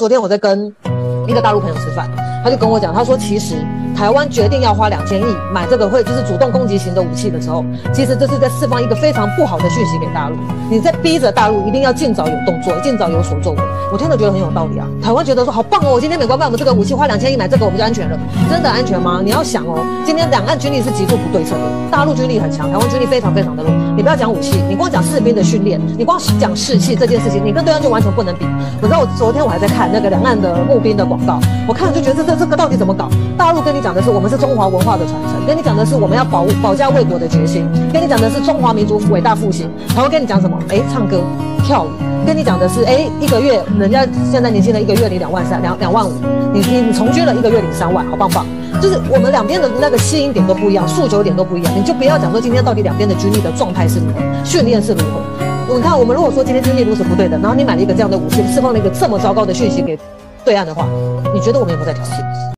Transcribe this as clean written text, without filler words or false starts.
昨天我在跟一个大陆朋友吃饭，他就跟我讲，他说其实台湾决定要花2000亿买这个就是主动攻击型的武器的时候，其实这是在释放一个非常不好的讯息给大陆，你在逼着大陆一定要尽早有动作，尽早有所作为。我听了觉得很有道理啊。台湾觉得说好棒哦，今天美国卖我们这个武器花2000亿买这个我们就安全了，真的安全吗？你要想哦，今天两岸军力是极度不对称的，大陆军力很强，台湾军力非常非常的弱。你不要讲武器，你光讲士兵的训练，你光讲士气这件事情，你跟对岸就完全不能比。我知道昨天我还在看那个两岸的募兵的广告，我看了就觉得这个到底怎么搞？大陆跟你讲的是我们是中华文化的传承，跟你讲的是我们要保家卫国的决心，跟你讲的是中华民族伟大复兴。台湾跟你讲什么？唱歌跳舞，跟你讲的是一个月人家现在年轻人一个月领2万3、2万5，你从军了一个月领3万，好棒棒！就是我们两边的那个吸引点都不一样，诉求点都不一样，你就不要讲说今天到底两边的军力的状态是如何，训练是如何。你看，我们如果说今天军力如此不对的，然后你买了一个这样的武器，释放了一个这么糟糕的讯息给对岸的话，你觉得我们有没有在挑衅？